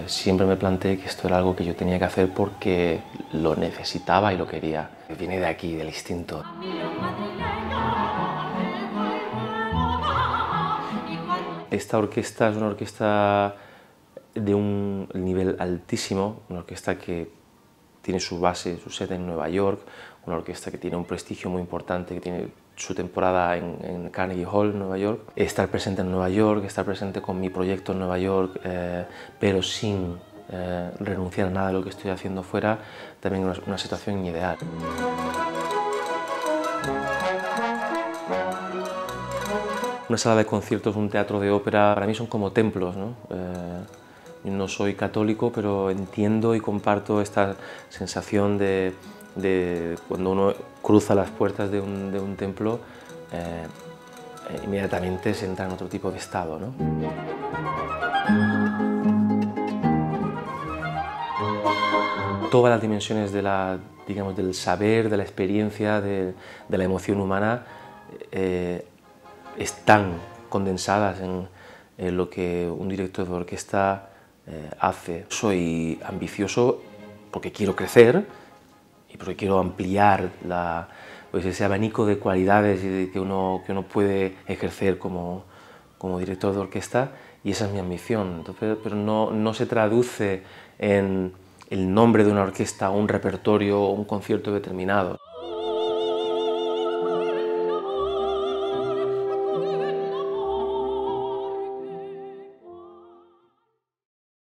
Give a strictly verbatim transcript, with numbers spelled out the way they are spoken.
siempre me planteé que esto era algo que yo tenía que hacer porque lo necesitaba y lo quería. Viene de aquí, del instinto. Esta orquesta es una orquesta de un nivel altísimo, una orquesta que tiene su base, su sede en Nueva York, una orquesta que tiene un prestigio muy importante, que tiene su temporada en, en Carnegie Hall, en Nueva York. Estar presente en Nueva York, estar presente con mi proyecto en Nueva York, eh, pero sin eh, renunciar a nada de lo que estoy haciendo fuera, también es una, una situación ideal. Una sala de conciertos, un teatro de ópera, para mí son como templos, ¿no? Eh, no soy católico, pero entiendo y comparto esta sensación de, de cuando uno cruza las puertas de un, de un templo, eh, inmediatamente se entra en otro tipo de estado, ¿no? Todas las dimensiones de la, digamos, del saber, de la experiencia, de, de la emoción humana, eh, están condensadas en, en lo que un director de orquesta eh, hace. Soy ambicioso porque quiero crecer y porque quiero ampliar la, pues ese abanico de cualidades que uno, que uno puede ejercer como, como director de orquesta, y esa es mi ambición. Entonces, pero no, no se traduce en el nombre de una orquesta, un repertorio o un concierto determinado.